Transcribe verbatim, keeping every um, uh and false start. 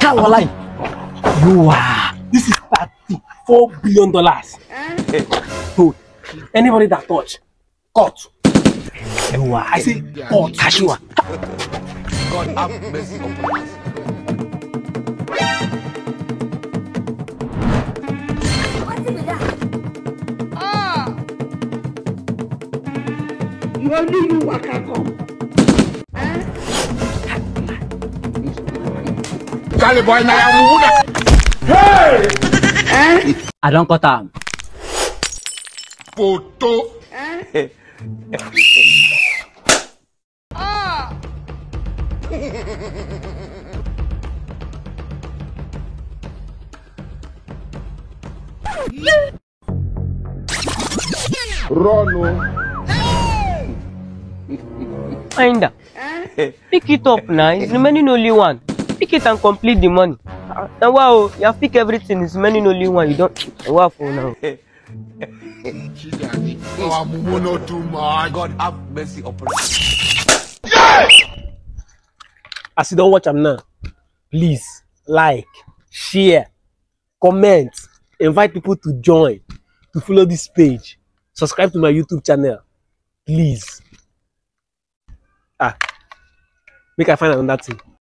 How will I? You are. This is thirty-four billion dollars. Good. Anybody that touch, cut. You are. I say cut. Kashua. God have mercy upon us. Ah! You only you waka come. Charlie boy, now I'm Hey! Eh? I don't cut am. Photo. Eh? Ah! Run. Kinda. Eh? Pick it up now. It's remaining only one. Pick it and complete the money. Now wow, you have pick everything. It's remaining only one. You don't. Wow for now. Oh, I'm not too much. God have mercy upon us. Yeah! As you don't watch them now, please like, share, comment, invite people to join, to follow this page, subscribe to my YouTube channel, please. Ah, make I find another thing.